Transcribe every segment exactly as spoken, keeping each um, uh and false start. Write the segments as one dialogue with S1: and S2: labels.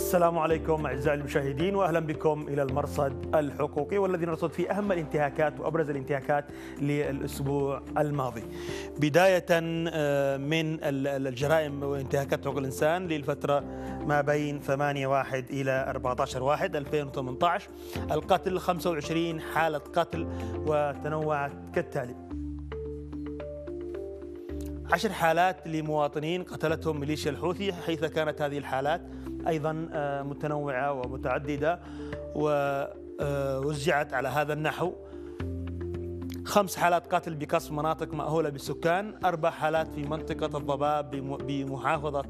S1: السلام عليكم أعزائي المشاهدين، وأهلا بكم إلى المرصد الحقوقي والذي نرصد فيه أهم الانتهاكات وأبرز الانتهاكات للأسبوع الماضي. بداية من الجرائم وانتهاكات حقوق الإنسان للفترة ما بين ثمانية واحد إلى أربعة عشر واحد ألفين وثمانية عشر، القتل خمسة وعشرين حالة قتل وتنوعت كالتالي: عشر حالات لمواطنين قتلتهم ميليشيا الحوثي، حيث كانت هذه الحالات أيضا متنوعة ومتعددة ووزعت على هذا النحو: خمس حالات قتل بقصف مناطق مأهولة بالسكان، أربع حالات في منطقة الضباب بمحافظة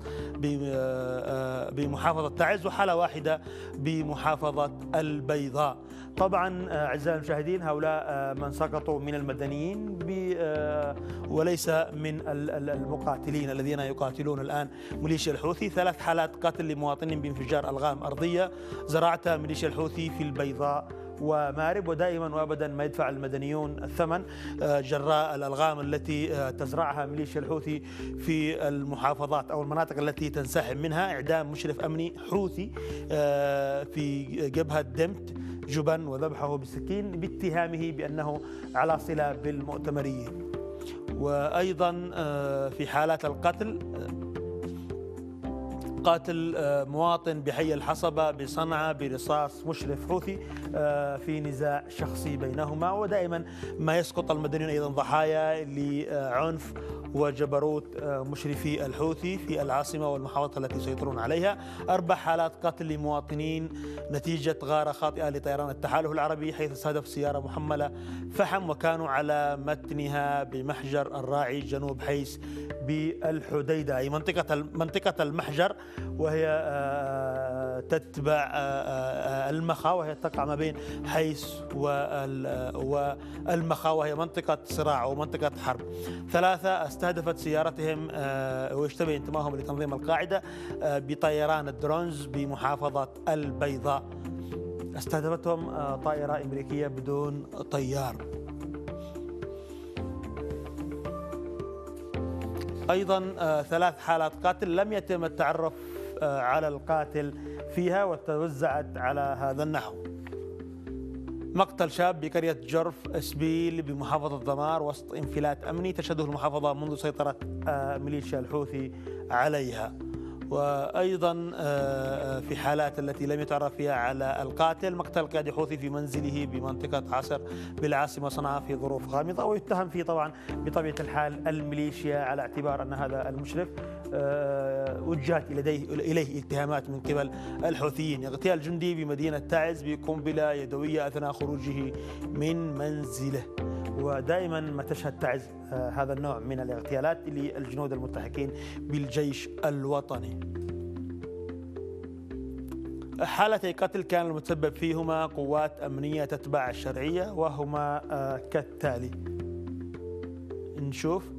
S1: بمحافظة تعز، وحالة واحدة بمحافظة البيضاء. طبعا أعزائي المشاهدين، هؤلاء من سقطوا من المدنيين وليس من المقاتلين الذين يقاتلون الآن ميليشيا الحوثي. ثلاث حالات قتل لمواطنين بانفجار ألغام أرضية زرعتها ميليشيا الحوثي في البيضاء ومارب، ودائما وابدا ما يدفع المدنيون الثمن جراء الالغام التي تزرعها ميليشيا الحوثي في المحافظات او المناطق التي تنسحب منها. اعدام مشرف امني حوثي في جبهة دمت جبن وذبحه بالسكين باتهامه بانه على صلة بالمؤتمريين. وايضا في حالات القتل: قاتل مواطن بحي الحصبة بصنعاء برصاص مشرف حوثي في نزاع شخصي بينهما. ودائما ما يسقط المدنيون أيضا ضحايا لعنف وجبروت مشرفي الحوثي في العاصمة والمحافظة التي يسيطرون عليها. أربع حالات قتل لمواطنين نتيجة غارة خاطئة لطيران التحالف العربي، حيث استهدف سيارة محملة فحم وكانوا على متنها بمحجر الراعي جنوب حيس بالحديدة، أي منطقة منطقة المحجر، وهي تتبع المخا، وهي تقع ما بين حيس والمخا، وهي منطقة صراع ومنطقة حرب. ثلاثة: استهدفت سيارتهم ويشتبه انتمائهم لتنظيم القاعدة بطيران الدرونز بمحافظة البيضاء، استهدفتهم طائرة أمريكية بدون طيار. أيضا ثلاث حالات قتل لم يتم التعرف على القاتل فيها وتوزعت على هذا النحو: مقتل شاب بقرية جرف اسبيل بمحافظة دمار وسط انفلات أمني تشهده المحافظة منذ سيطرة ميليشيا الحوثي عليها. وأيضا في حالات التي لم يتعرف فيها على القاتل: مقتل قائد حوثي في منزله بمنطقة عسر بالعاصمة صنعاء في ظروف غامضة، ويتهم فيه طبعا بطبيعة الحال الميليشيا على اعتبار أن هذا المشرف وجهت إليه اتهامات من قبل الحوثيين. اغتيال جندي بمدينة تعز بقنبلة يدوية أثناء خروجه من منزله. ودائما ما تشهد تعز هذا النوع من الاغتيالات للجنود الملتحقين بالجيش الوطني. حالتي قتل كان المتسبب فيهما قوات أمنية تتبع الشرعية، وهما كالتالي: نشوف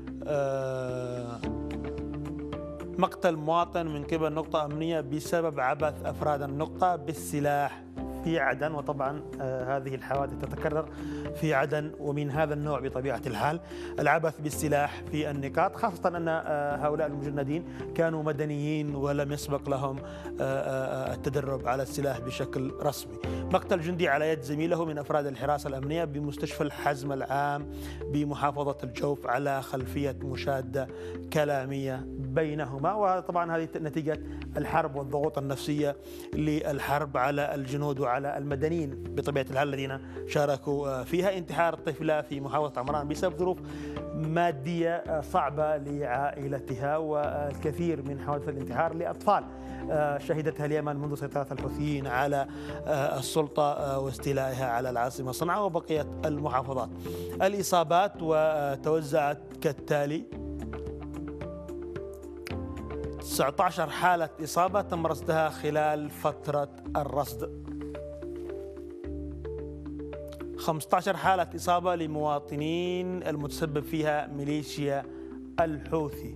S1: مقتل مواطن من قبل نقطة أمنية بسبب عبث أفراد النقطة بالسلاح في عدن، وطبعا هذه الحوادث تتكرر في عدن ومن هذا النوع بطبيعة الحال، العبث بالسلاح في النقاط، خاصة أن هؤلاء المجندين كانوا مدنيين ولم يسبق لهم التدرب على السلاح بشكل رسمي. مقتل جندي على يد زميله من أفراد الحراسة الأمنية بمستشفى الحزم العام بمحافظة الجوف على خلفية مشادة كلامية بينهما. وطبعا هذه نتيجة الحرب والضغوط النفسية للحرب على الجنود وعلى المدنيين بطبيعة الحال الذين شاركوا فيها. انتحار طفلة في محافظة عمران بسبب ظروف مادية صعبة لعائلتها، والكثير من حوادث الانتحار لأطفال شهدتها اليمن منذ سيطرة الحوثيين على السلطة واستيلائها على العاصمة صنعاء وبقية المحافظات. الإصابات وتوزعت كالتالي: تسعة عشر حالة إصابة تم رصدها خلال فترة الرصد، خمسة عشر حالة إصابة لمواطنين المتسبب فيها ميليشيا الحوثي،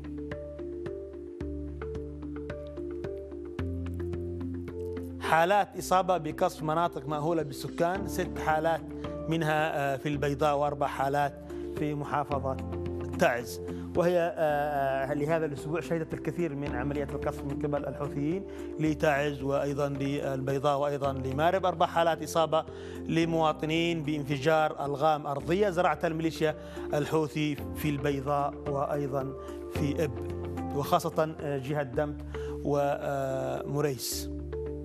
S1: حالات إصابة بقصف مناطق مأهولة بالسكان ست حالات منها في البيضاء وأربع حالات في محافظة تعز. وهي لهذا الأسبوع شهدت الكثير من عمليات القصف من قبل الحوثيين لتعز وأيضا للبيضاء وأيضا لمارب. أربع حالات إصابة لمواطنين بانفجار ألغام أرضية زرعتها الميليشيا الحوثي في البيضاء وأيضا في إب، وخاصة جهة دمت ومريس.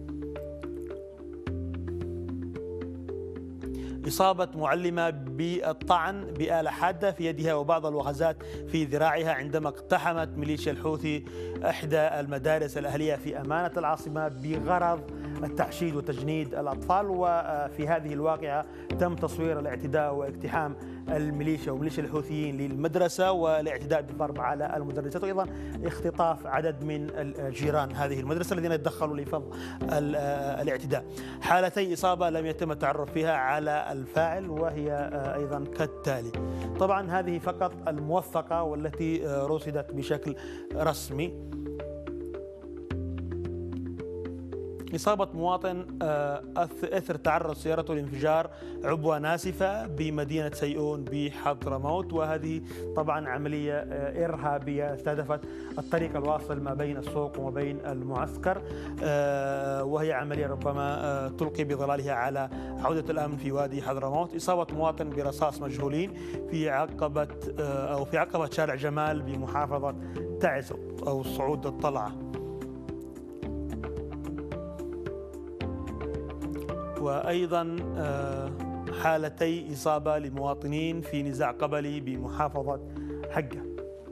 S1: إصابة معلمة بالطعن بآلة حادة في يدها وبعض الوغزات في ذراعها عندما اقتحمت ميليشيا الحوثي إحدى المدارس الأهلية في أمانة العاصمة بغرض التحشيد وتجنيد الأطفال. وفي هذه الواقعة تم تصوير الاعتداء واقتحام الميليشيا وميليشيا الحوثيين للمدرسة والاعتداء بالضرب على المدرسات، وأيضا اختطاف عدد من الجيران هذه المدرسة الذين تدخلوا لفض الاعتداء. حالتي إصابة لم يتم التعرف فيها على الفاعل وهي أيضا كالتالي. طبعا هذه فقط الموثقة والتي رصدت بشكل رسمي. إصابة مواطن إثر تعرض سيارته لانفجار عبوة ناسفة بمدينة سيئون بحضرموت، وهذه طبعا عملية إرهابية استهدفت الطريق الواصل ما بين السوق وما بين المعسكر، وهي عملية ربما تلقي بظلالها على عودة الأمن في وادي حضرموت. إصابة مواطن برصاص مجهولين في عقبة أو في عقبة شارع جمال بمحافظة تعز أو صعود الطلعة. وأيضا حالتي إصابة لمواطنين في نزاع قبلي بمحافظة حقة.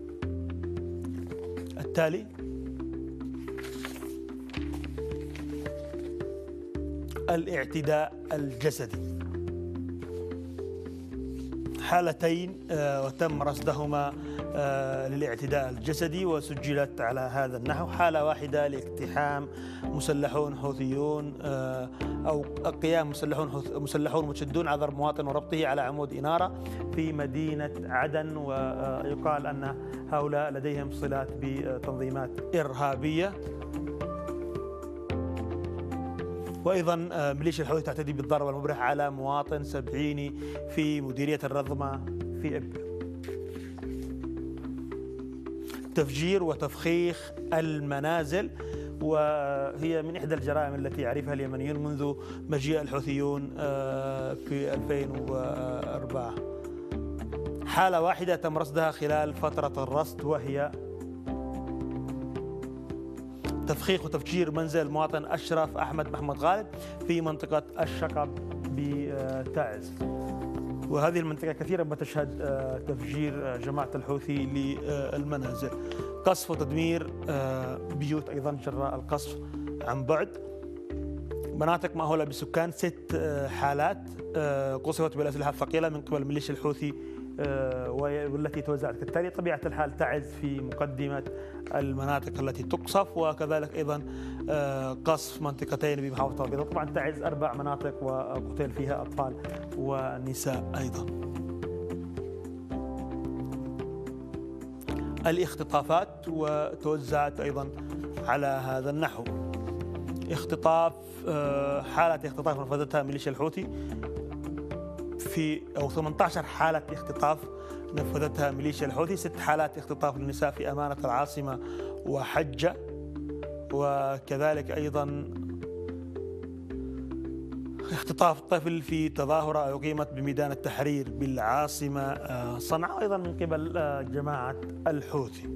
S1: التالي الاعتداء الجسدي، حالتين وتم رصدهما للاعتداء الجسدي وسجلت على هذا النحو. حالة واحدة لاقتحام مسلحون حوثيون أو قيام مسلحون مسلحون متشدون عذر مواطن وربطه على عمود إنارة في مدينة عدن، ويقال أن هؤلاء لديهم صلات بتنظيمات إرهابية. وأيضا ميليشيا الحوثي تعتدي بالضرب المبرح على مواطن سبعيني في مديرية الرضمة في إب. تفجير وتفخيخ المنازل، وهي من إحدى الجرائم التي يعرفها اليمنيون منذ مجيء الحوثيون في ألفين وأربعة. حالة واحدة تم رصدها خلال فترة الرصد، وهي تفخيخ وتفجير منزل المواطن أشرف أحمد محمد غالب في منطقة الشقب بتعز. وهذه المنطقة كثيرا ما تشهد تفجير جماعة الحوثي للمنازل. قصف وتدمير بيوت أيضا جراء القصف عن بعد. مناطق مأهولة بسكان، ست حالات قصفت بالأسلحة الثقيلة من قبل ميليشيا الحوثي والتي توزعت كالتالي. طبيعة الحال تعز في مقدمة المناطق التي تقصف، وكذلك أيضا قصف منطقتين بمحافظة البيضاء. طبعا تعز أربع مناطق وقتل فيها أطفال ونساء أيضا. الاختطافات وتوزعت أيضا على هذا النحو. اختطاف، حالة اختطاف نفذتها ميليشيا الحوثي في أو ثمانية عشر حالة اختطاف نفذتها ميليشيا الحوثي. ست حالات اختطاف للنساء في أمانة العاصمة وحجة، وكذلك أيضا اختطاف طفل في تظاهرة أقيمت بميدان التحرير بالعاصمة صنعاء أيضا من قبل جماعة الحوثي.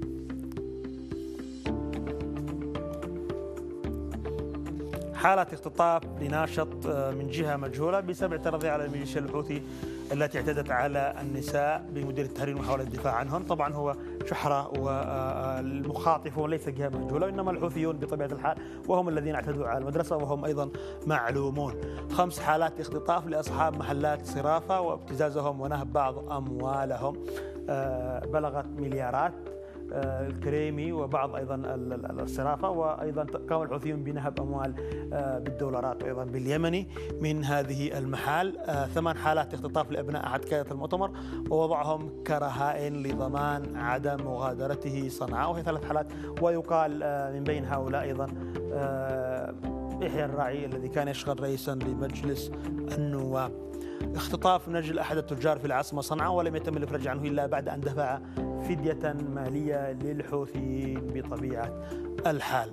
S1: حالة اختطاف لناشط من جهة مجهولة بسبب اعتراضه على الميليشيا الحوثي التي اعتدت على النساء بمديرية التحرير ومحاولة الدفاع عنهن. طبعا هو شحرة والمخاطفون ليس جهة مجهولة، وإنما الحوثيون بطبيعة الحال، وهم الذين اعتدوا على المدرسة وهم أيضا معلومون. خمس حالات اختطاف لأصحاب محلات صرافة وابتزازهم ونهب بعض أموالهم بلغت مليارات الكريمي وبعض أيضا الصرافة، وأيضا قام الحوثيون بنهب أموال بالدولارات وأيضا باليمني من هذه المحال. ثمان حالات اختطاف لأبناء أحد قادة المؤتمر ووضعهم كرهائن لضمان عدم مغادرته صنعاء، وهي ثلاث حالات. ويقال من بين هؤلاء أيضا يحيى الراعي الذي كان يشغل رئيسا لمجلس النواب. اختطاف نجل أحد التجار في العاصمة صنعاء ولم يتم الإفراج عنه إلا بعد أن دفع فدية مالية للحوثيين بطبيعة الحال.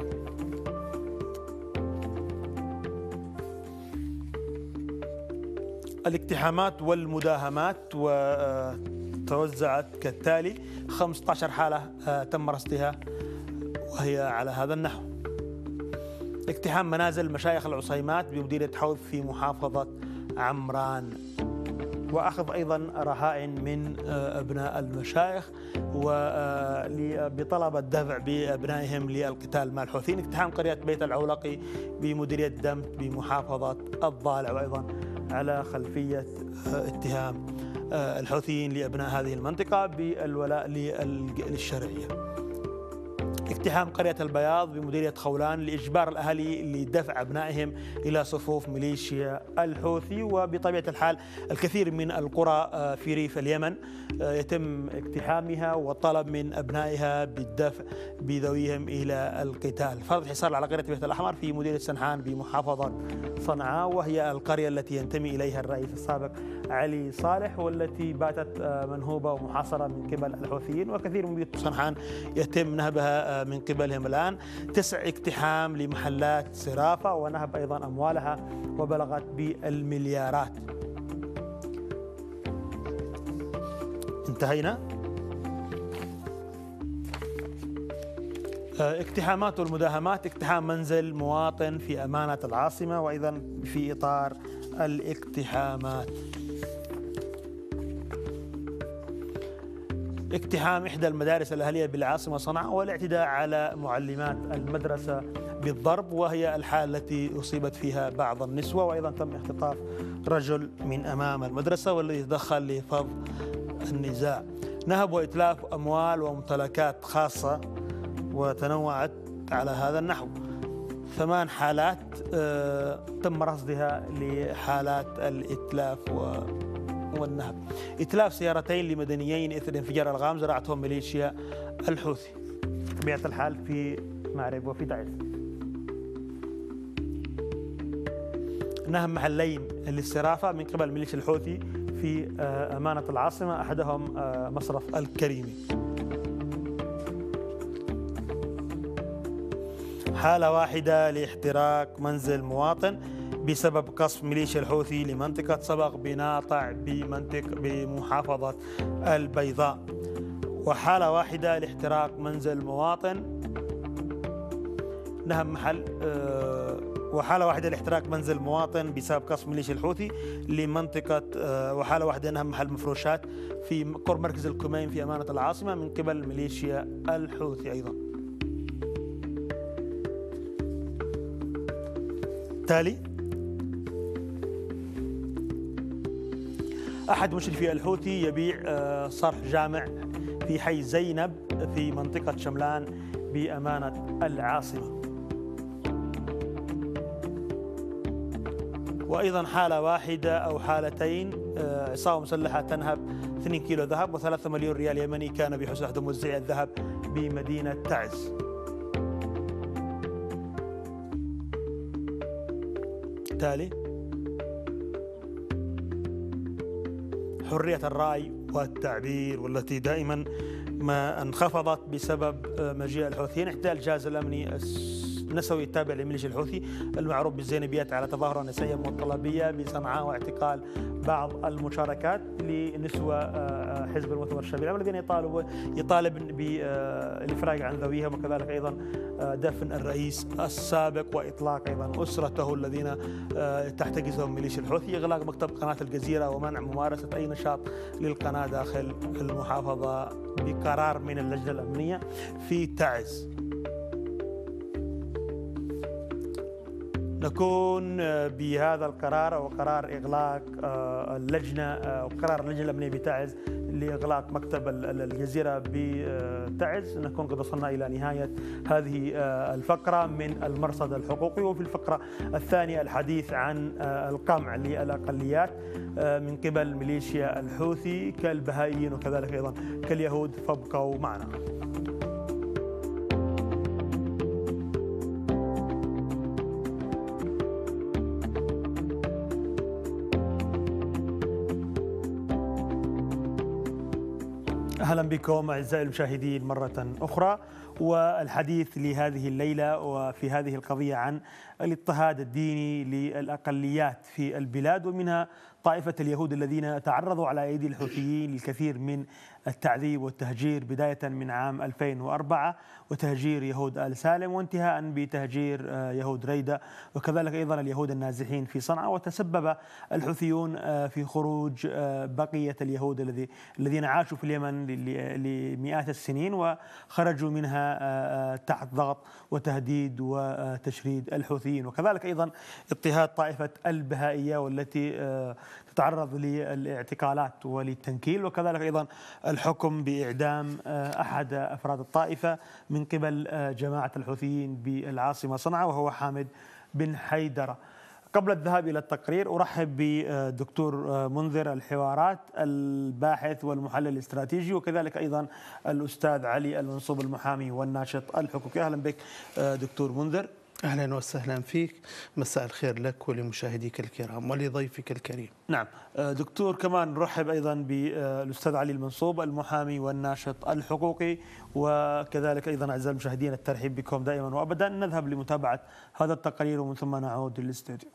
S1: الاقتحامات والمداهمات وتوزعت كالتالي: خمسة عشر حالة تم رصدها وهي على هذا النحو: اقتحام منازل مشايخ العصيمات بمديرية حوض في محافظة عمران، وأخذ أيضا رهائن من أبناء المشايخ وبطلب الدفع بأبنائهم للقتال مع الحوثيين. اقتحام قرية بيت العولقي بمديرية دمت بمحافظة الضالع، وأيضا على خلفية اتهام الحوثيين لأبناء هذه المنطقة بالولاء للشرعية. اقتحام قرية البياض بمديرية خولان لإجبار الأهالي لدفع أبنائهم إلى صفوف ميليشيا الحوثي. وبطبيعة الحال الكثير من القرى في ريف اليمن يتم اقتحامها وطلب من أبنائها بالدفع بذويهم إلى القتال. فرض حصار على قرية بيت الأحمر في مديرية سنحان بمحافظة صنعاء، وهي القرية التي ينتمي إليها الرئيس السابق علي صالح، والتي باتت منهوبة ومحاصرة من قبل الحوثيين، وكثير من بيوت صنحان يتم نهبها من قبلهم الآن. تسع اقتحام لمحلات صرافة ونهب أيضا أموالها وبلغت بالمليارات. انتهينا. اقتحامات والمداهمات: اقتحام منزل مواطن في أمانة العاصمة، وأيضا في إطار الاقتحامات اقتحام إحدى المدارس الأهلية بالعاصمة صنعاء والاعتداء على معلمات المدرسة بالضرب، وهي الحالة التي أصيبت فيها بعض النسوة. وأيضا تم اختطاف رجل من أمام المدرسة والذي تدخل لفض النزاع. نهب وإتلاف أموال وممتلكات خاصة وتنوعت على هذا النحو: ثمان حالات تم رصدها لحالات الإتلاف والنهب. إتلاف سيارتين لمدنيين إثر انفجار ألغام زرعتهم ميليشيا الحوثي، بطبيعة الحال في مأرب وفي تعز. نهب محلين للصرافة من قبل ميليشيا الحوثي في أمانة العاصمة، أحدهم مصرف الكريمي. حالة واحدة لاحتراق منزل مواطن بسبب قصف ميليشيا الحوثي لمنطقة صبغ بناطع بمنطقة بمحافظة البيضاء. وحالة واحدة لاحتراق منزل مواطن نهب محل أه وحالة واحدة لاحتراق منزل مواطن بسبب قصف ميليشيا الحوثي لمنطقة أه وحالة واحدة نهب محل مفروشات في قرب مركز الكمين في أمانة العاصمة من قبل ميليشيا الحوثي أيضا. تالي: أحد مشرفي الحوثي يبيع صرح جامع في حي زينب في منطقة شملان بأمانة العاصمة. وأيضا حالة واحدة أو حالتين: عصابة مسلحة تنهب اثنين كيلو ذهب وثلاثة مليون ريال يمني كان بحسن أحد موزعي الذهب بمدينة تعز. تالي: حرية الرأي والتعبير، والتي دائما ما انخفضت بسبب مجيء الحوثيين. احتلال الجهاز الأمني النسوي التابع لميليشيا الحوثي المعروف بالزينبيات على تظاهرة نسائية والطلبية بصنعاء، واعتقال بعض المشاركات لنسوة حزب المؤتمر الشعبي الذين يطالب يطالب بالإفراج عن ذويهم، وكذلك أيضا دفن الرئيس السابق وإطلاق أيضا أسرته الذين تحتجزهم ميليشيا الحوثي، إغلاق مكتب قناة الجزيرة ومنع ممارسة أي نشاط للقناة داخل المحافظة بقرار من اللجنة الأمنية في تعز. نكون بهذا القرار أو قرار إغلاق اللجنة أو قرار اللجنة الأمنية بتعز لإغلاق مكتب الجزيرة بتعز، نكون قد وصلنا إلى نهاية هذه الفقرة من المرصد الحقوقي. وفي الفقرة الثانية الحديث عن القمع للأقليات من قبل ميليشيا الحوثي كالبهائيين وكذلك أيضا كاليهود، فابقوا معنا. أهلا بكم أعزائي المشاهدين مرة أخرى، والحديث لهذه الليلة وفي هذه القضية عن الاضطهاد الديني للأقليات في البلاد، ومنها طائفة اليهود الذين تعرضوا على أيدي الحوثيين للكثير من التعذيب والتهجير، بداية من عام ألفين وأربعة وتهجير يهود آل سالم، وانتهاء بتهجير يهود ريدة، وكذلك أيضا اليهود النازحين في صنعاء. وتسبب الحوثيون في خروج بقية اليهود الذي الذين عاشوا في اليمن لمئات السنين وخرجوا منها تحت ضغط وتهديد وتشريد الحوثيين، وكذلك أيضا اضطهاد طائفة البهائية والتي تتعرض للاعتقالات وللتنكيل، وكذلك أيضا الحكم بإعدام أحد أفراد الطائفة من قبل جماعة الحوثيين بالعاصمة صنعاء وهو حامد بن حيدرة. قبل الذهاب إلى التقرير أرحب بدكتور منذر الحوارات الباحث والمحلل الاستراتيجي، وكذلك أيضا الأستاذ علي المنصوب المحامي والناشط الحقوقي. أهلا بك دكتور منذر.
S2: أهلا وسهلا فيك، مساء الخير لك ولمشاهديك الكرام ولضيفك الكريم.
S1: نعم دكتور، كمان نرحب أيضا بالأستاذ علي المنصوب المحامي والناشط الحقوقي، وكذلك أيضا أعزائي المشاهدين الترحيب بكم دائما وأبدا. نذهب لمتابعة هذا التقرير ومن ثم نعود للاستوديو.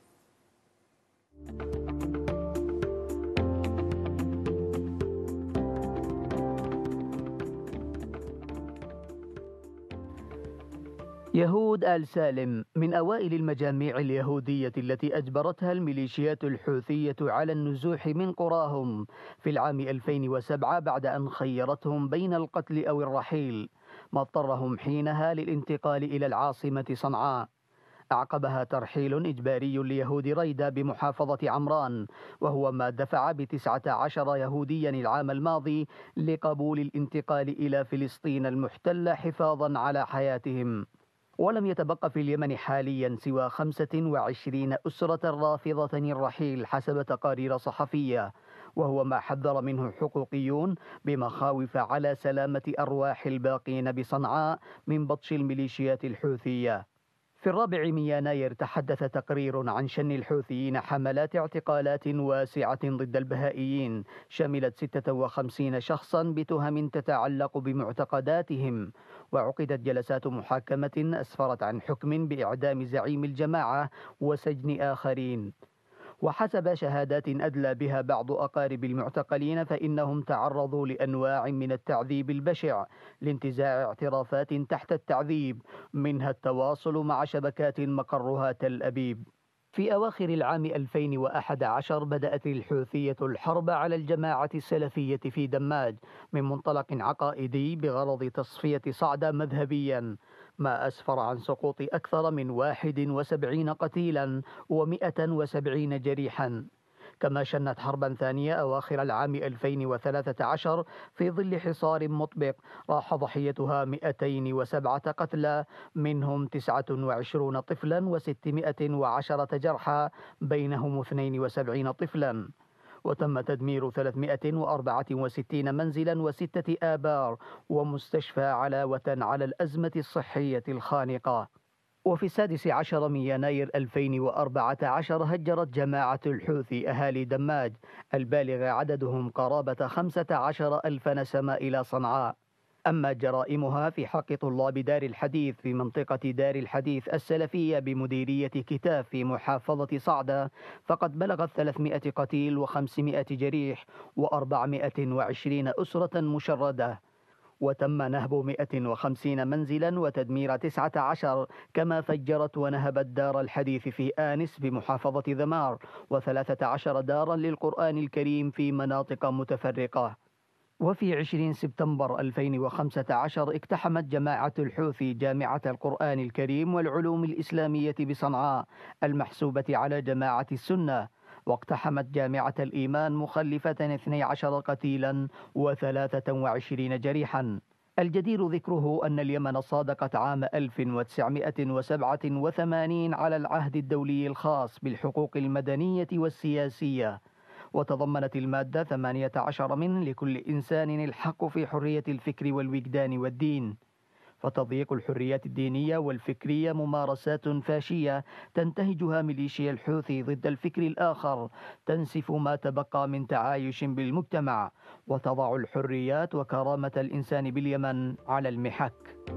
S3: يهود آل سالم من أوائل المجاميع اليهودية التي أجبرتها الميليشيات الحوثية على النزوح من قراهم في العام ألفين وسبعة بعد أن خيرتهم بين القتل أو الرحيل، ما اضطرهم حينها للانتقال إلى العاصمة صنعاء. أعقبها ترحيل إجباري ليهود ريدة بمحافظة عمران، وهو ما دفع بتسعة عشر يهوديا العام الماضي لقبول الانتقال إلى فلسطين المحتلة حفاظا على حياتهم. ولم يتبقى في اليمن حاليا سوى خمسة وعشرين أسرة رافضة الرحيل حسب تقارير صحفية، وهو ما حذر منه حقوقيون بمخاوف على سلامة أرواح الباقين بصنعاء من بطش الميليشيات الحوثية. في الرابع من يناير تحدث تقرير عن شن الحوثيين حملات اعتقالات واسعة ضد البهائيين شملت ستة وخمسين شخصا بتهم تتعلق بمعتقداتهم، وعقدت جلسات محاكمة أسفرت عن حكم بإعدام زعيم الجماعة وسجن آخرين. وحسب شهادات أدلى بها بعض أقارب المعتقلين فإنهم تعرضوا لأنواع من التعذيب البشع لانتزاع اعترافات تحت التعذيب، منها التواصل مع شبكات مقرها تل أبيب. في أواخر العام ألفين وأحد عشر بدأت الحوثية الحرب على الجماعة السلفية في دماج من منطلق عقائدي بغرض تصفية صعدة مذهبيا، ما أسفر عن سقوط أكثر من واحد وسبعين قتيلا ومئة وسبعين جريحا. كما شنت حربا ثانية أواخر العام ألفين وثلاثة عشر في ظل حصار مطبق راح ضحيتها مئتين وسبعة قتلى، منهم تسعة وعشرين طفلا وستمائة وعشرة جرحى بينهم اثنين وسبعين طفلا. وتم تدمير ثلاثمائة وأربعة وستين منزلا وستة آبار ومستشفى علاوة على الأزمة الصحية الخانقة. وفي السادس عشر من يناير ألفين وأربعة عشر هجرت جماعة الحوثي أهالي دماج البالغ عددهم قرابة خمسة عشر ألف نسمة إلى صنعاء. أما جرائمها في حق طلاب دار الحديث في منطقة دار الحديث السلفية بمديرية كتاف في محافظة صعدة فقد بلغت ثلاثمائة قتيل وخمسمائة جريح وأربعمائة وعشرين أسرة مشردة. وتم نهب مئة وخمسين منزلا وتدمير تسعة عشر، كما فجرت ونهبت دار الحديث في آنس بمحافظة ذمار وثلاثة عشر دارا للقرآن الكريم في مناطق متفرقة. وفي عشرين سبتمبر ألفين وخمسة عشر اقتحمت جماعة الحوثي جامعة القرآن الكريم والعلوم الإسلامية بصنعاء المحسوبة على جماعة السنة، واقتحمت جامعة الإيمان مخلفة اثني عشر قتيلا وثلاثة وعشرين جريحا. الجدير ذكره أن اليمن صادقت عام ألف وتسعمائة وسبعة وثمانين على العهد الدولي الخاص بالحقوق المدنية والسياسية، وتضمنت المادة ثمانية عشر منه لكل إنسان الحق في حرية الفكر والوجدان والدين. فتضييق الحريات الدينية والفكرية ممارسات فاشية تنتهجها ميليشيا الحوثي ضد الفكر الآخر، تنسف ما تبقى من تعايش بالمجتمع وتضع الحريات وكرامة الإنسان باليمن على المحك.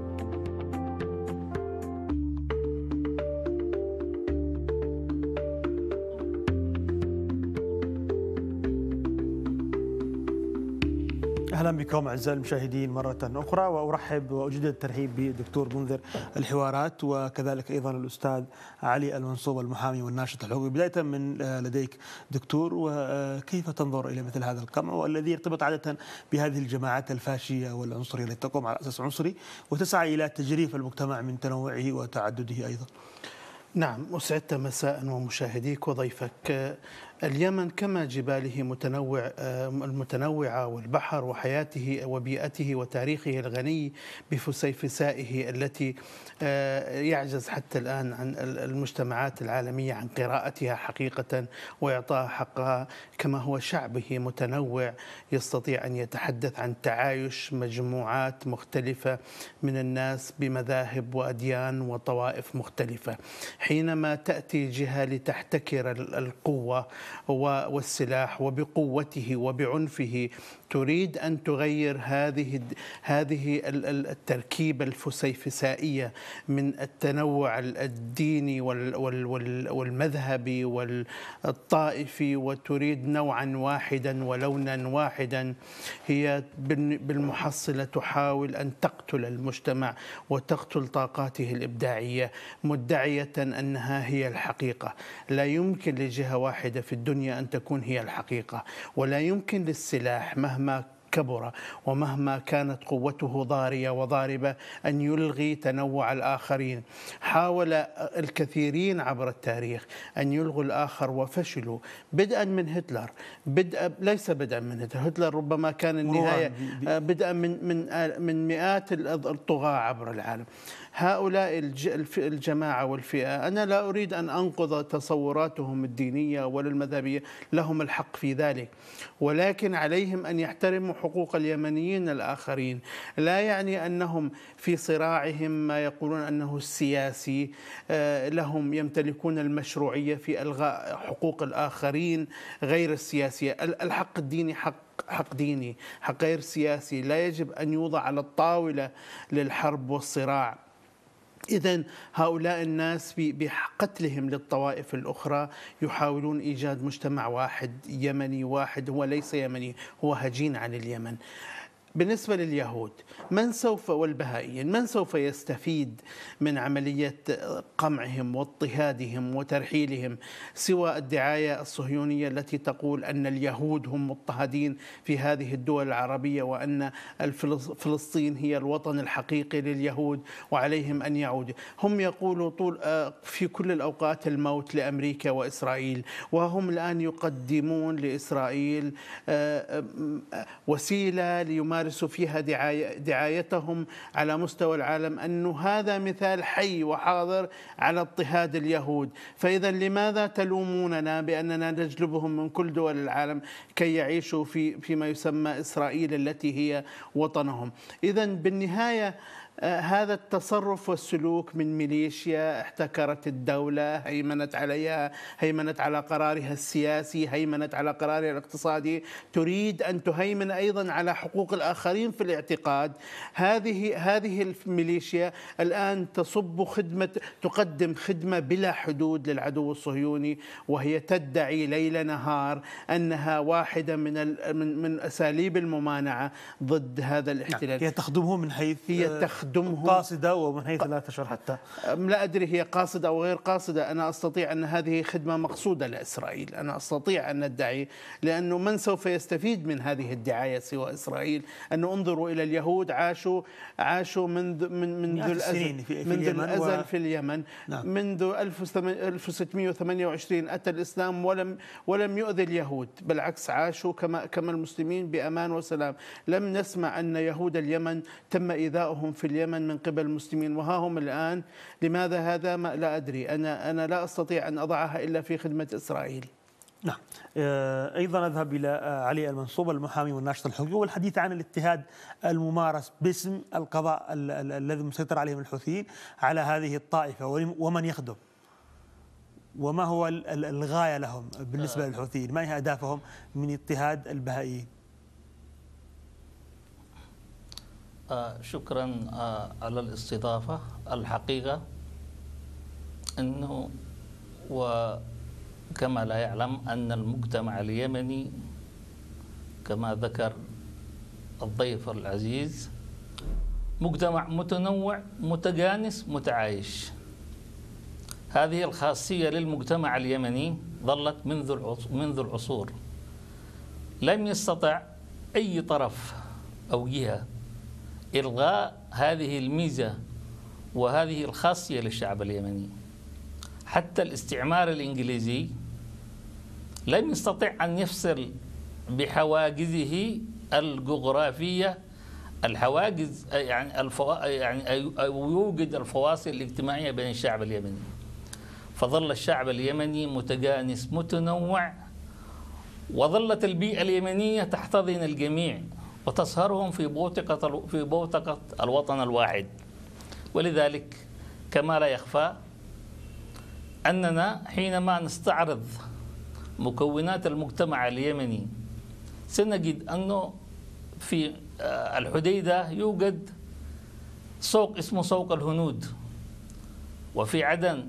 S1: أهلا بكم أعزائي المشاهدين مرة أخرى، وأرحب وأجدد الترحيب بالدكتور منذر الحوارات، وكذلك أيضا الأستاذ علي المنصوب المحامي والناشط الحقوقي. بداية من لديك دكتور، وكيف تنظر إلى مثل هذا القمع والذي يرتبط عادة بهذه الجماعات الفاشية والعنصرية التي تقوم على أساس عنصري وتسعى إلى تجريف المجتمع من تنوعه وتعدده أيضا؟
S2: نعم، أسعدت مساء ومشاهديك وضيفك. اليمن كما جباله متنوع المتنوعة والبحر وحياته وبيئته وتاريخه الغني بفسيفسائه التي يعجز حتى الآن عن المجتمعات العالمية عن قراءتها حقيقة وإعطاء حقها، كما هو شعبه متنوع يستطيع أن يتحدث عن تعايش مجموعات مختلفة من الناس بمذاهب وأديان وطوائف مختلفة. حينما تأتي جهة لتحتكر القوة والسلاح وبقوته وبعنفه تريد أن تغير هذه هذه التركيبة الفسيفسائية من التنوع الديني والمذهبي والطائفي، وتريد نوعا واحدا ولونا واحدا، هي بالمحصلة تحاول أن تقتل المجتمع وتقتل طاقاته الإبداعية، مدعية أنها هي الحقيقة. لا يمكن لجهة واحدة في الدنيا أن تكون هي الحقيقة، ولا يمكن للسلاح مهما كبر ومهما كانت قوته ضارية وضاربة أن يلغي تنوع الآخرين. حاول الكثيرين عبر التاريخ أن يلغوا الآخر وفشلوا، بدءا من هتلر، بدء ليس بدءا من هتلر، هتلر ربما كان النهاية بدءا من من من مئات الطغاة عبر العالم. هؤلاء الجماعة والفئة أنا لا أريد أن أنقض تصوراتهم الدينية ولا المذهبية، لهم الحق في ذلك، ولكن عليهم أن يحترموا حقوق اليمنيين الآخرين. لا يعني أنهم في صراعهم ما يقولون أنه السياسي لهم يمتلكون المشروعية في إلغاء حقوق الآخرين غير السياسية. الحق الديني حق حق ديني، حق غير سياسي، لا يجب أن يوضع على الطاولة للحرب والصراع. إذن هؤلاء الناس بقتلهم للطوائف الأخرى يحاولون إيجاد مجتمع واحد يمني واحد، هو ليس يمني، هو هجين عن اليمن. بالنسبة لليهود من سوف والبهائيين من سوف يستفيد من عملية قمعهم واضطهادهم وترحيلهم سوى الدعاية الصهيونية التي تقول أن اليهود هم مضطهدين في هذه الدول العربية، وأن فلسطين هي الوطن الحقيقي لليهود وعليهم أن يعودوا. هم يقولوا طول في كل الأوقات الموت لأمريكا وإسرائيل، وهم الآن يقدمون لإسرائيل وسيلة ليمارسوا فيها دعاية دعايتهم على مستوى العالم أنه هذا مثال حي وحاضر على اضطهاد اليهود. فإذا لماذا تلوموننا بأننا نجلبهم من كل دول العالم كي يعيشوا في فيما يسمى إسرائيل التي هي وطنهم؟ إذا بالنهاية هذا التصرف والسلوك من ميليشيا احتكرت الدولة، هيمنت عليها، هيمنت على قرارها السياسي، هيمنت على قرارها الاقتصادي، تريد أن تهيمن أيضا على حقوق الآخرين في الاعتقاد. هذه هذه الميليشيا الآن تصب خدمة تقدم خدمة بلا حدود للعدو الصهيوني، وهي تدعي ليل نهار أنها واحدة من من من أساليب الممانعة ضد هذا الاحتلال.
S1: هي تخدمه من حيث
S2: هي تخدمهم
S1: قاصدة ومن حيث لا تشعر حتى.
S2: لا أدري هي قاصدة أو غير قاصدة، أنا أستطيع أن هذه خدمة مقصودة لإسرائيل، أنا أستطيع أن أدعي، لأنه من سوف يستفيد من هذه الدعاية سوى إسرائيل؟ أنه انظروا إلى اليهود، عاشوا عاشوا منذ من منذ الأزل في منذ الأزل و... في اليمن. نعم. منذ ألف وستمئة وثمانية وعشرين أتى الإسلام ولم ولم يؤذي اليهود، بالعكس عاشوا كما كما المسلمين بأمان وسلام. لم نسمع أن يهود اليمن تم إيذاؤهم في اليمن من قبل المسلمين، وها هم الآن. لماذا هذا؟ ما لا أدري، أنا أنا لا أستطيع أن أضعها إلا في خدمة إسرائيل.
S1: نعم. أيضا أذهب إلى علي المنصوب المحامي والناشط الحقوقي والحديث عن الاضطهاد الممارس باسم القضاء الذي مسيطر عليه الحوثيين على هذه الطائفة ومن يخدم، وما هو الغاية لهم بالنسبة للحوثيين؟ ما هي أهدافهم من اضطهاد البهائيين؟
S4: آه شكرا آه على الاستضافة. الحقيقة أنه وكما لا يعلم أن المجتمع اليمني كما ذكر الضيف العزيز مجتمع متنوع متجانس متعايش. هذه الخاصية للمجتمع اليمني ظلت منذ منذ العصور. لم يستطع أي طرف أو جهة إلغاء هذه الميزة وهذه الخاصية للشعب اليمني. حتى الاستعمار الإنجليزي لم يستطع أن يفصل بحواجزه الجغرافية الحواجز يعني الفوا يعني أو يوجد الفواصل الاجتماعية بين الشعب اليمني. فظل الشعب اليمني متجانس متنوع، وظلت البيئة اليمنية تحتضن الجميع وتصهرهم في بوتقة في بوتقة الوطن الواحد. ولذلك كما لا يخفى أننا حينما نستعرض مكونات المجتمع اليمني سنجد أنه في الحديدة يوجد سوق اسمه سوق الهنود، وفي عدن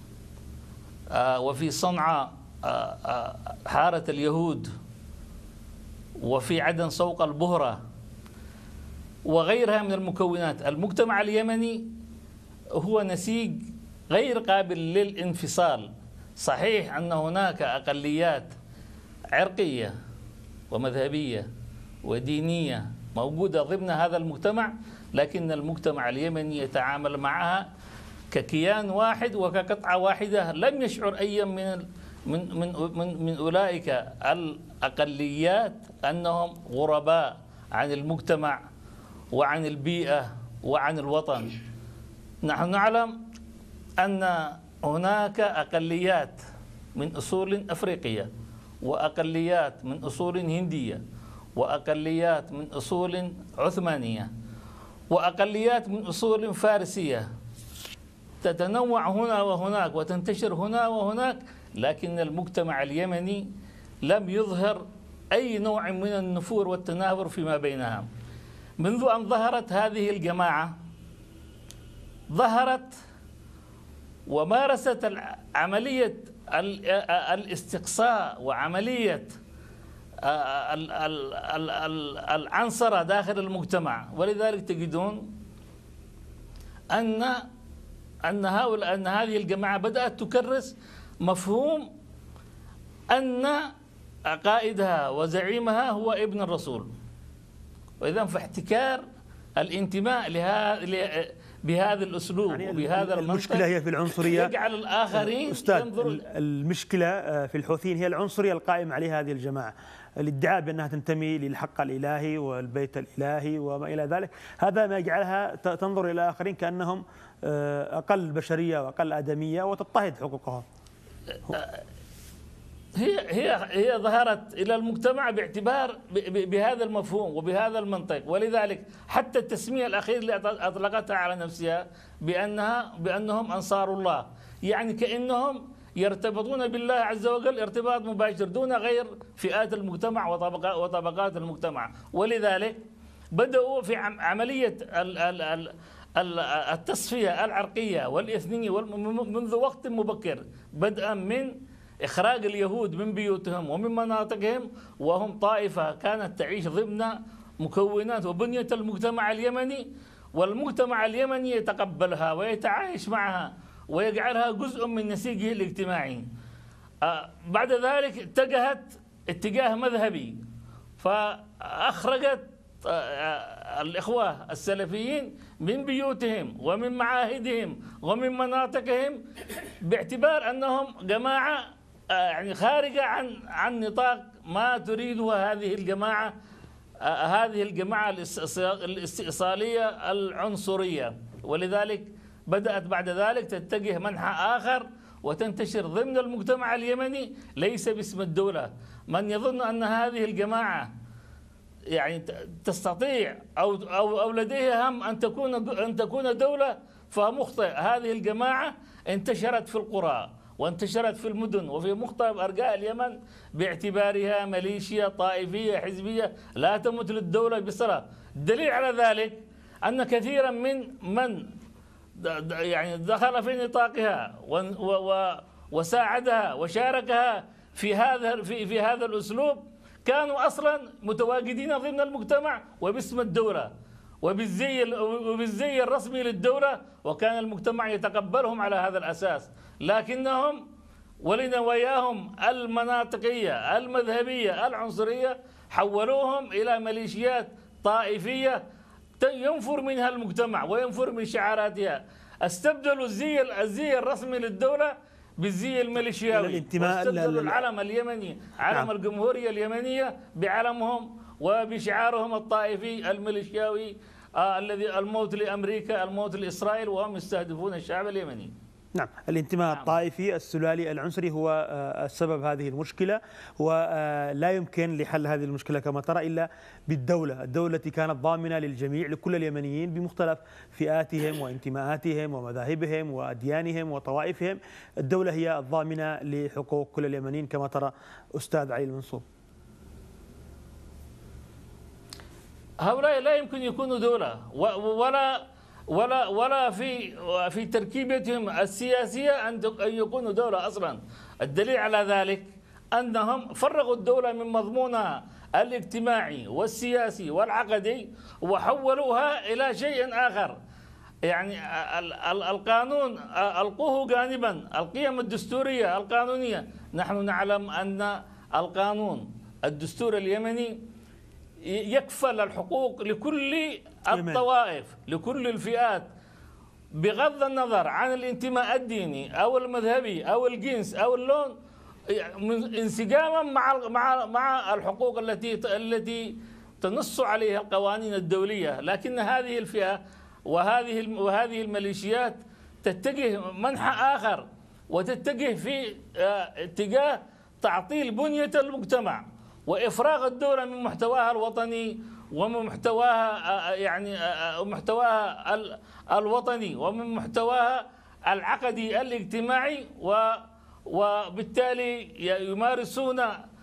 S4: وفي صنعاء حارة اليهود، وفي عدن سوق البهرة وغيرها من المكونات. المجتمع اليمني هو نسيج غير قابل للانفصال. صحيح أن هناك أقليات عرقية ومذهبية ودينية موجودة ضمن هذا المجتمع، لكن المجتمع اليمني يتعامل معها ككيان واحد وكقطعة واحدة. لم يشعر أي من من من من, من أولئك الأقليات أنهم غرباء عن المجتمع وعن البيئة وعن الوطن. نحن نعلم أن هناك أقليات من أصول أفريقية، وأقليات من أصول هندية، وأقليات من أصول عثمانية، وأقليات من أصول فارسية، تتنوع هنا وهناك وتنتشر هنا وهناك، لكن المجتمع اليمني لم يظهر أي نوع من النفور والتنافر فيما بينها. منذ أن ظهرت هذه الجماعة ظهرت ومارست عملية الاستقصاء وعملية العنصرة داخل المجتمع. ولذلك تجدون أن أن هؤلاء أن هذه الجماعة بدأت تكرس مفهوم أن قائدها وزعيمها هو ابن الرسول، وإذا فاحتكار الانتماء لها بهذا الأسلوب يعني وبهذا المنطق.
S1: المشكلة هي في العنصرية،
S4: يجعل الآخرين
S1: أستاذ المشكلة في الحوثيين هي العنصرية القائمة عليها هذه الجماعة، الادعاء بأنها تنتمي للحق الإلهي والبيت الإلهي وما إلى ذلك. هذا ما يجعلها تنظر إلى الآخرين كأنهم أقل بشرية وأقل آدمية وتضطهد حقوقهم.
S4: هي هي هي ظهرت إلى المجتمع باعتبار بهذا المفهوم وبهذا المنطق. ولذلك حتى التسمية الأخيرة اللي أطلقتها على نفسها بأنها بأنهم أنصار الله، يعني كأنهم يرتبطون بالله عز وجل ارتباط مباشر دون غير فئات المجتمع وطبقات وطبقات المجتمع. ولذلك بدأوا في عملية التصفية العرقية والإثنية منذ وقت مبكر، بدءا من إخراج اليهود من بيوتهم ومن مناطقهم، وهم طائفة كانت تعيش ضمن مكونات وبنية المجتمع اليمني، والمجتمع اليمني يتقبلها ويتعايش معها ويجعلها جزء من نسيجه الاجتماعي. بعد ذلك اتجهت اتجاه مذهبي، فأخرجت الإخوة السلفيين من بيوتهم ومن معاهدهم ومن مناطقهم باعتبار أنهم جماعة يعني خارجة عن عن نطاق ما تريده هذه الجماعة هذه الجماعة الاستئصالية العنصرية. ولذلك بدأت بعد ذلك تتجه منحى آخر، وتنتشر ضمن المجتمع اليمني ليس باسم الدولة. من يظن أن هذه الجماعة يعني تستطيع أو أو أو لديها هم أن تكون أن تكون دولة فهو مخطئ. هذه الجماعة انتشرت في القرى وانتشرت في المدن وفي مختلف أرجاء اليمن باعتبارها ميليشيا طائفية حزبية لا تمت للدولة بصلة. الدليل على ذلك أن كثيرا من من يعني دخل في نطاقها وساعدها وشاركها في هذا في في هذا الأسلوب كانوا أصلا متواجدين ضمن المجتمع وباسم الدولة وبالزي وبالزي الرسمي للدولة، وكان المجتمع يتقبلهم على هذا الأساس. لكنهم ولنواياهم المناطقية المذهبية العنصرية حولوهم إلى ميليشيات طائفية ينفر منها المجتمع وينفر من شعاراتها. استبدلوا الزي الزي الرسمي للدولة بالزي الميليشياوي، واستبدلوا العلم اليمني علم نعم. الجمهورية اليمنية بعلمهم وبشعارهم الطائفي الميليشياوي آه الذي الموت لأمريكا الموت لإسرائيل، وهم يستهدفون الشعب اليمني.
S1: نعم، الانتماء نعم. الطائفي السلالي العنصري هو السبب هذه المشكلة، ولا يمكن لحل هذه المشكلة كما ترى إلا بالدولة. الدولة التي كانت ضامنة للجميع لكل اليمنيين بمختلف فئاتهم وانتماءاتهم ومذاهبهم وأديانهم وطوائفهم. الدولة هي الضامنة لحقوق كل اليمنيين كما ترى أستاذ علي المنصور.
S4: هؤلاء لا يمكن يكونوا دولة ولا ولا ولا في في تركيبتهم السياسية أن يكونوا دولة أصلا. الدليل على ذلك أنهم فرغوا الدولة من مضمونها الاجتماعي والسياسي والعقدي وحولوها إلى شيء آخر. يعني القانون ألقوه جانبا، القيم الدستورية القانونية. نحن نعلم أن القانون الدستور اليمني يكفل الحقوق لكل الطوائف لكل الفئات بغض النظر عن الانتماء الديني أو المذهبي أو الجنس أو اللون، انسجاما مع مع مع الحقوق التي التي تنص عليها القوانين الدولية. لكن هذه الفئة وهذه وهذه الميليشيات تتجه منحى آخر وتتجه في اتجاه تعطيل بنية المجتمع وإفراغ الدولة من محتواها الوطني ومن محتواها يعني محتواها الوطني ومن محتواها العقدي الاجتماعي، وبالتالي يمارسون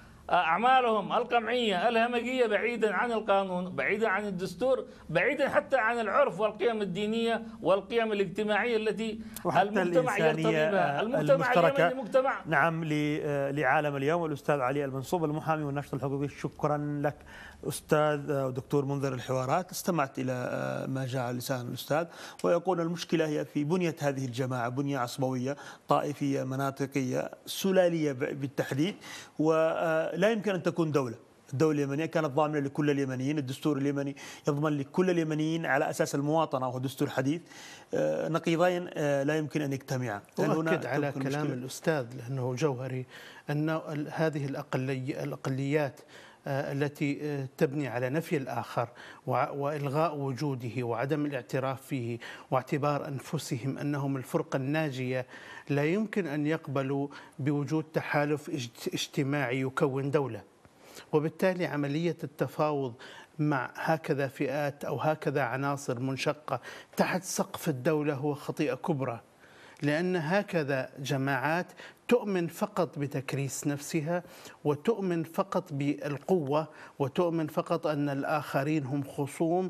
S4: أعمالهم القمعية الهمجية بعيدا عن القانون، بعيدا عن الدستور، بعيدا حتى عن العرف والقيم الدينية والقيم الاجتماعية التي المجتمع يرتضي بها. المجتمع اليمني مجتمع
S1: نعم لعالم اليوم. والأستاذ علي المنصور المحامي والناشط الحقوقي، شكرا لك أستاذ دكتور منذر الحوارات. استمعت إلى ما جاء على لسان الأستاذ، ويقول المشكلة هي في بنية هذه الجماعة، بنية عصبوية طائفية مناطقية سلالية بالتحديد، ولا يمكن أن تكون دولة. الدولة اليمنية كانت ضامنة لكل اليمنيين، الدستور اليمني يضمن لكل اليمنيين على أساس المواطنة، وهو دستور حديث. نقيضين لا يمكن أن يجتمعا.
S2: أؤكد على كلام الأستاذ لأنه جوهري، أن هذه الأقلي الأقليات التي تبني على نفي الآخر وإلغاء وجوده وعدم الاعتراف فيه واعتبار أنفسهم أنهم الفرقة الناجية، لا يمكن أن يقبلوا بوجود تحالف اجتماعي يكون دولة. وبالتالي عملية التفاوض مع هكذا فئات أو هكذا عناصر منشقة تحت سقف الدولة هو خطيئة كبرى، لأن هكذا جماعات تؤمن فقط بتكريس نفسها، وتؤمن فقط بالقوة، وتؤمن فقط أن الآخرين هم خصوم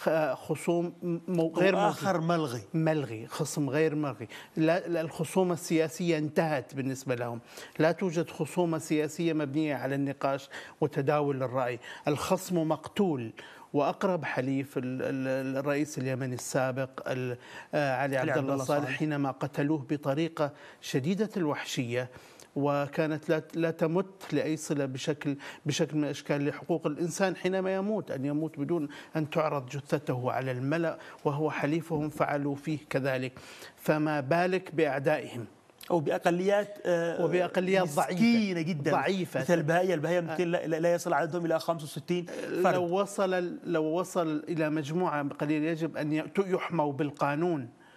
S2: خصوم غير
S1: آخر ملغي
S2: ملغي خصم غير ملغي. لا، الخصومة السياسية انتهت بالنسبة لهم. لا توجد خصومة سياسية مبنية على النقاش وتداول الرأي. الخصم مقتول. وأقرب حليف الرئيس اليمني السابق علي عبد الله صالح حينما قتلوه بطريقة شديدة الوحشية، وكانت لا لا تمت لأي صلة بشكل بشكل من الأشكال لحقوق الإنسان. حينما يموت أن يموت بدون أن تعرض جثته على الملأ، وهو حليفهم فعلوا فيه كذلك، فما بالك بأعدائهم
S1: أو بأقليات
S2: وبأقليات ضعيفة
S1: جدا
S2: ضعيفة
S1: مثل البهائية. البهائية يمكن لا يصل عددهم إلى خمسة وستين فرد.
S2: لو وصل لو وصل إلى مجموعة قليلة يجب أن يحموا بالقانون،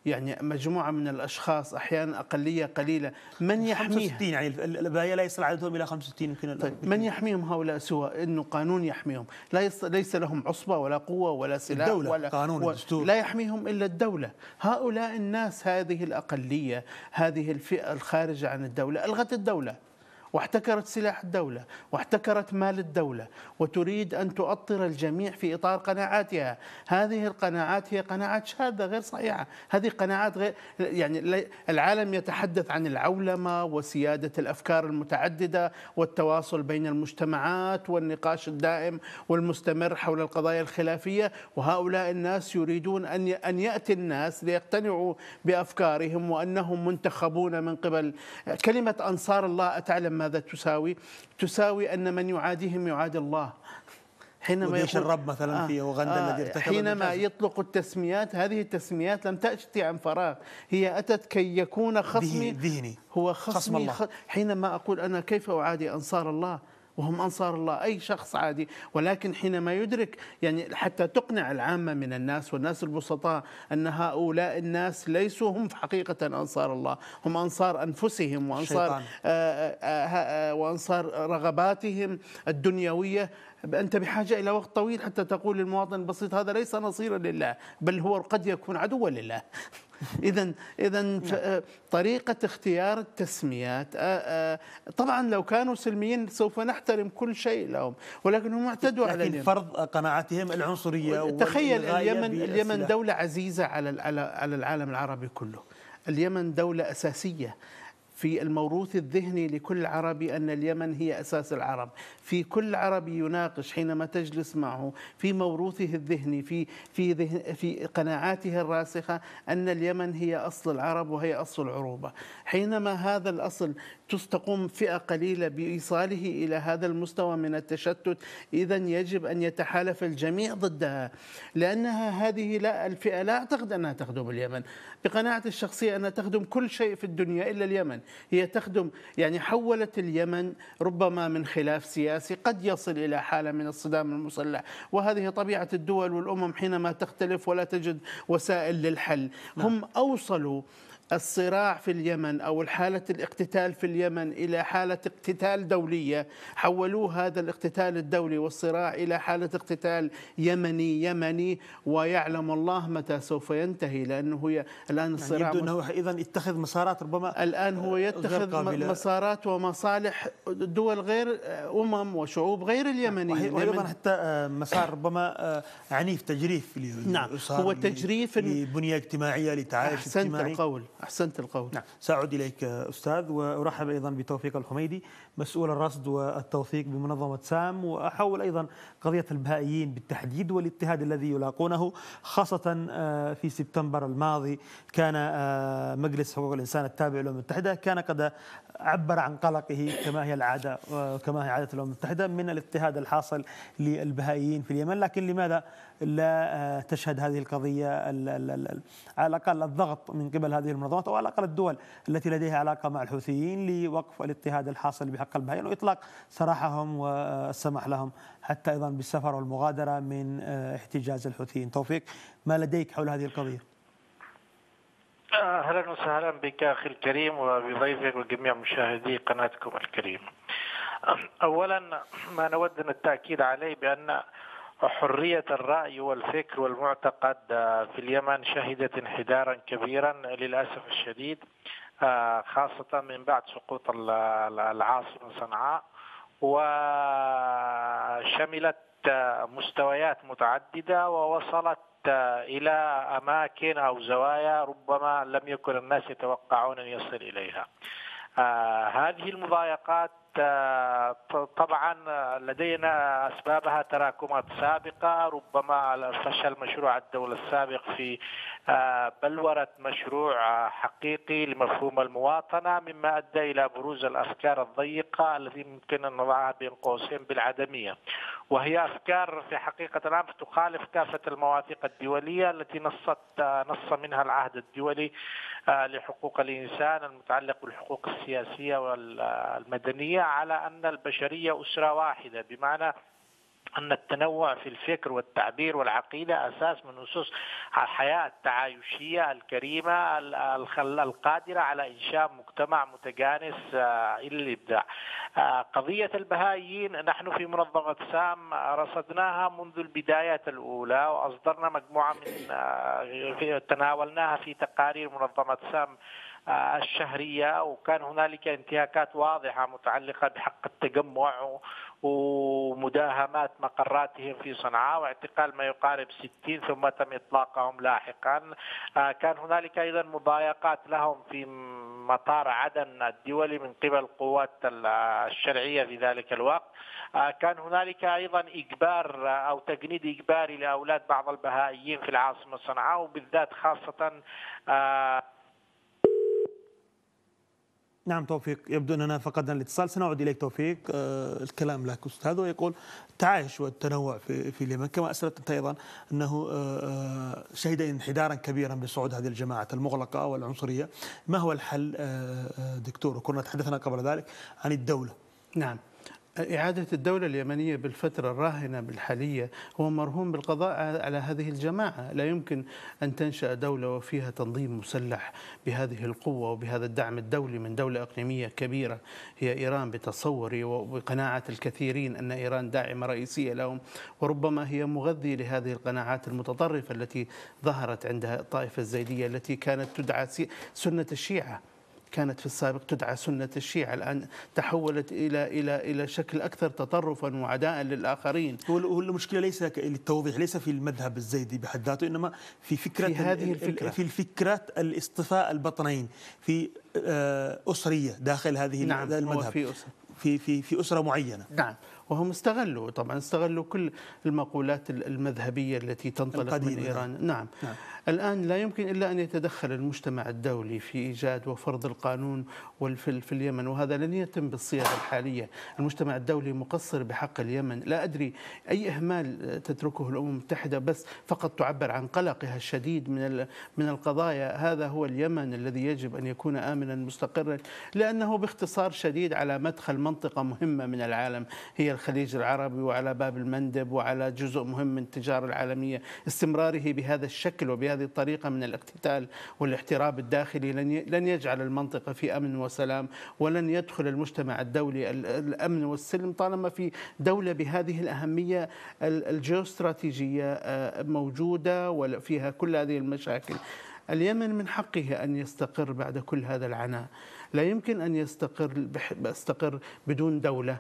S2: يعني مجموعة من الأشخاص أحيانا أقلية قليلة، من يحميها؟
S1: خمسة وستين يعني الباقي لا يصل عددهم إلى خمسة وستين يمكن.
S2: طيب من يحميهم هؤلاء سوى إنه قانون يحميهم؟ لا يص... ليس لهم عصبة ولا قوة ولا سلاح
S1: الدولة،
S2: ولا
S1: قانون
S2: و...
S1: الدستور.
S2: لا يحميهم إلا الدولة. هؤلاء الناس، هذه الأقلية، هذه الفئة الخارجة عن الدولة ألغت الدولة واحتكرت سلاح الدولة واحتكرت مال الدولة، وتريد أن تؤطر الجميع في إطار قناعاتها. هذه القناعات هي قناعات شاذة غير صحيحة. هذه قناعات غير، يعني العالم يتحدث عن العولمة وسيادة الأفكار المتعددة والتواصل بين المجتمعات والنقاش الدائم والمستمر حول القضايا الخلافية، وهؤلاء الناس يريدون أن أن يأتي الناس ليقتنعوا بأفكارهم وأنهم منتخبون من قبل كلمة أنصار الله. أتعلم ماذا تساوي؟ تساوي أن من يعاديهم يعادي الله.
S1: حينما يقول الرب مثلا آه في اوغندا
S2: آه
S1: الذي ارتكب
S2: حينما يطلق التسميات، هذه التسميات لم تأتي عن فراغ، هي أتت كي يكون خصمي
S1: ذهني
S2: هو خصمي
S1: خصم الله.
S2: خ... حينما أقول أنا كيف أعادي أنصار الله وهم أنصار الله؟ أي شخص عادي. ولكن حينما يدرك، يعني حتى تقنع العامة من الناس والناس البسطاء أن هؤلاء الناس ليسوا هم في حقيقة أنصار الله، هم أنصار أنفسهم وأنصار آآ آآ وأنصار رغباتهم الدنيوية. أنت بحاجة إلى وقت طويل حتى تقول للمواطن البسيط هذا ليس نصيرا لله، بل هو قد يكون عدوا لله. إذا إذا طريقة اختيار التسميات، طبعا لو كانوا سلميين سوف نحترم كل شيء لهم، ولكن هم اعتدوا على
S1: لكن فرض قناعاتهم العنصرية.
S2: تخيل اليمن اليمن دولة عزيزة على على العالم العربي كله. اليمن دولة أساسية في الموروث الذهني لكل عربي، أن اليمن هي أساس العرب. في كل عربي يناقش حينما تجلس معه في موروثه الذهني، في في ذهن في قناعاته الراسخة، أن اليمن هي أصل العرب وهي أصل العروبة. حينما هذا الأصل تستقوم فئة قليلة بإيصاله إلى هذا المستوى من التشتت، إذا يجب أن يتحالف الجميع ضدها، لأنها هذه لا الفئة لا أعتقد أنها تخدم اليمن. بقناعتي الشخصية أنها تخدم كل شيء في الدنيا إلا اليمن. هي تخدم، يعني حولت اليمن ربما من خلاف سياسي قد يصل إلى حالة من الصدام المسلح، وهذه طبيعة الدول والأمم حينما تختلف ولا تجد وسائل للحل. هم أوصلوا الصراع في اليمن أو الحالة الاقتتال في اليمن إلى حالة اقتتال دولية، حولوا هذا الاقتتال الدولي والصراع إلى حالة اقتتال يمني يمني، ويعلم الله متى سوف ينتهي، لأنه هي الآن الصراع
S1: يعني يبدو أنه إذن اتخذ مسارات ربما
S2: الآن هو يتخذ مسارات ومصالح دول غير أمم وشعوب غير اليمنيين،
S1: وأيضا حتى مسار ربما عنيف تجريف.
S2: نعم هو تجريف
S1: لبنية اجتماعية لتعايش اجتماعي.
S2: القول أحسنت القول.
S1: نعم. سأعود إليك أستاذ، وأرحب أيضا بتوفيق الحميدي مسؤول الرصد والتوثيق بمنظمة سام، وأحول أيضا قضية البهائيين بالتحديد والاضطهاد الذي يلاقونه، خاصة في سبتمبر الماضي كان مجلس حقوق الإنسان التابع للأمم المتحدة كان قد عبر عن قلقه كما هي العادة وكما هي عادة الأمم المتحدة من الاضطهاد الحاصل للبهائيين في اليمن. لكن لماذا لا تشهد هذه القضية على الأقل الضغط من قبل هذه المنظمات أو على الأقل الدول التي لديها علاقة مع الحوثيين لوقف الاضطهاد الحاصل بحق البهائيين وإطلاق سراحهم والسمح لهم حتى أيضا بالسفر والمغادرة من احتجاز الحوثيين؟ توفيق، ما لديك حول هذه القضية؟
S5: أهلا وسهلا بك أخي الكريم وبضيفك وجميع مشاهدي قناتكم الكريم. أولا ما نود أن التأكيد عليه بأن حرية الرأي والفكر والمعتقد في اليمن شهدت انحدارا كبيرا للأسف الشديد، خاصة من بعد سقوط العاصمة صنعاء، وشملت مستويات متعددة ووصلت إلى أماكن أو زوايا ربما لم يكن الناس يتوقعون أن يصل إليها. هذه المضايقات طبعا لدينا أسبابها تراكمات سابقة، ربما فشل مشروع الدولة السابق في بلورة مشروع حقيقي لمفهوم المواطنة، مما أدى إلى بروز الأفكار الضيقة التي ممكن أن نضعها بين قوسين بالعدمية، وهي أفكار في حقيقة الأمر تخالف كافة المواثيق الدولية التي نصت نص منها العهد الدولي لحقوق الإنسان المتعلق بالحقوق السياسية والمدنية على أن البشرية أسرة واحدة، بمعنى أن التنوع في الفكر والتعبير والعقيدة أساس من أسس الحياة التعايشية الكريمة القادرة على إنشاء مجتمع متجانس إلى الإبداع. قضية البهائيين نحن في منظمة سام رصدناها منذ البدايات الأولى، وأصدرنا مجموعة من تناولناها في تقارير منظمة سام الشهرية، وكان هنالك انتهاكات واضحة متعلقة بحق التجمع ومداهمات مقراتهم في صنعاء واعتقال ما يقارب ستين ثم تم إطلاقهم لاحقا. كان هنالك أيضا مضايقات لهم في مطار عدن الدولي من قبل القوات الشرعية في ذلك الوقت. كان هنالك أيضا إجبار أو تجنيد إجباري لأولاد بعض البهائيين في العاصمة صنعاء، وبالذات خاصة
S1: نعم توفيق، يبدو أننا فقدنا الاتصال، سنعود إليك توفيق. آه الكلام لك أستاذ، ويقول التعايش والتنوع في في اليمن، كما أسرت أنت أيضا أنه آه شهد انحدارا كبيرا بصعود هذه الجماعات المغلقة والعنصرية. ما هو الحل آه دكتور؟ وكنا تحدثنا قبل ذلك عن الدولة.
S2: نعم، إعادة الدولة اليمنية بالفترة الراهنة بالحالية هو مرهون بالقضاء على هذه الجماعة. لا يمكن أن تنشأ دولة وفيها تنظيم مسلح بهذه القوة وبهذا الدعم الدولي من دولة إقليمية كبيرة هي إيران، بتصوري وبقناعة الكثيرين أن إيران داعمة رئيسية لهم، وربما هي مغذي لهذه القناعات المتطرفة التي ظهرت عند الطائفة الزيدية التي كانت تدعى سنة الشيعة. كانت في السابق تدعى سنة الشيعة، الآن تحولت إلى إلى إلى شكل أكثر تطرفا وعداء للآخرين.
S1: والمشكلة ليس للتوضيح ليس في المذهب الزيدي بحد ذاته، إنما في فكرة
S2: في هذه الفكرة،
S1: في الفكرة الاصطفاء البطنين في أسرية داخل هذه
S2: نعم
S1: المذهب،
S2: في أسرة
S1: في في في أسرة معينة.
S2: نعم، وهم استغلوا طبعا استغلوا كل المقولات المذهبية التي تنطلق من إيران. نعم. نعم الآن لا يمكن إلا أن يتدخل المجتمع الدولي في إيجاد وفرض القانون في اليمن، وهذا لن يتم بالصيغة الحالية. المجتمع الدولي مقصر بحق اليمن، لا أدري أي إهمال تتركه الأمم المتحدة، بس فقط تعبر عن قلقها الشديد من من القضايا. هذا هو اليمن الذي يجب أن يكون آمنا مستقرا، لأنه باختصار شديد على مدخل منطقة مهمة من العالم هي الخليج العربي، وعلى باب المندب، وعلى جزء مهم من التجارة العالمية. استمراره بهذا الشكل وبهذه الطريقة من الاقتتال والاحتراب الداخلي لن يجعل المنطقة في أمن وسلام، ولن يدخل المجتمع الدولي الأمن والسلم طالما في دولة بهذه الأهمية الجيوستراتيجية موجودة وفيها كل هذه المشاكل. اليمن من حقه أن يستقر بعد كل هذا العناء، لا يمكن أن يستقر يستقر بدون دولة.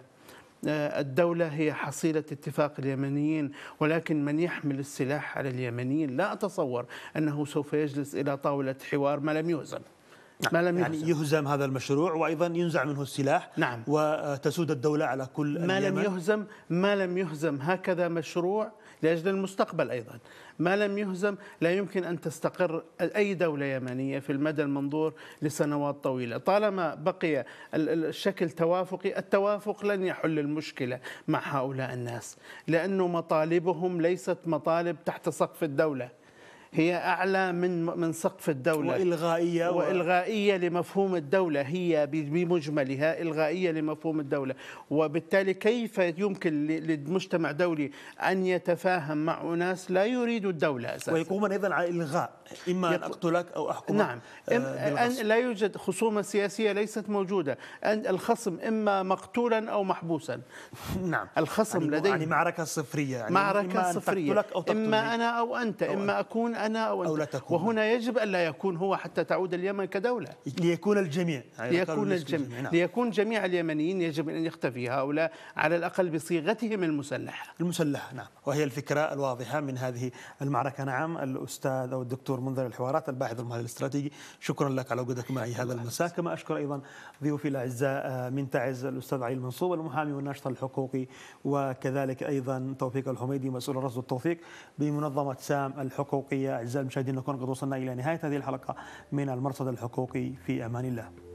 S2: الدولة هي حصيلة اتفاق اليمنيين، ولكن من يحمل السلاح على اليمنيين لا أتصور أنه سوف يجلس إلى طاولة حوار ما لم يهزم.
S1: ما لم يعني يهزم. يهزم هذا المشروع وأيضا ينزع منه السلاح.
S2: نعم.
S1: وتسود الدولة على كل
S2: ما
S1: اليمن.
S2: لم يهزم ما لم يهزم هكذا مشروع لأجل المستقبل أيضا. ما لم يهزم لا يمكن أن تستقر أي دولة يمنية في المدى المنظور لسنوات طويلة. طالما بقي الشكل توافقي، التوافق لن يحل المشكلة مع هؤلاء الناس، لأنه مطالبهم ليست مطالب تحت سقف الدولة، هي أعلى من من سقف الدولة،
S1: وإلغائية
S2: وإلغائية لمفهوم الدولة، هي بمجملها إلغائية لمفهوم الدولة. وبالتالي كيف يمكن للمجتمع الدولي أن يتفاهم مع أناس لا يريدوا الدولة أساسا،
S1: ويقومون أيضا على إلغاء، إما أن أقتلك أو أحكمك.
S2: نعم. أن لا يوجد خصومة سياسية، ليست موجودة. أن الخصم إما مقتولا أو محبوسا.
S1: نعم.
S2: الخصم
S1: يعني
S2: لديه
S1: يعني معركة صفرية، يعني
S2: معركة صفرية،
S1: أو
S2: إما أنا أو أنت، أو إما أكون أنا أو أنت.
S1: أو لا تكون.
S2: وهنا يجب أن لا يكون هو حتى تعود اليمن كدولة،
S1: ليكون الجميع
S2: يعني ليكون الجميع نعم. ليكون جميع اليمنيين يجب أن يختفي هؤلاء على الأقل بصيغتهم المسلحة
S1: المسلحة. نعم، وهي الفكرة الواضحة من هذه المعركة. نعم، الأستاذ أو الدكتور منذر الحوارات، الباحث المحلل الاستراتيجي، شكرا لك على وجودك معي هذا المساء. كما أشكر أيضا ضيوفي الأعزاء من تعز الأستاذ علي المنصوب المحامي والناشط الحقوقي، وكذلك أيضا توفيق الحميدي مسؤول الرصد والتوثيق بمنظمة سام الحقوقية. أعزائي المشاهدين، نكون قد وصلنا إلى نهاية هذه الحلقة من المرصد الحقوقي. في أمان الله.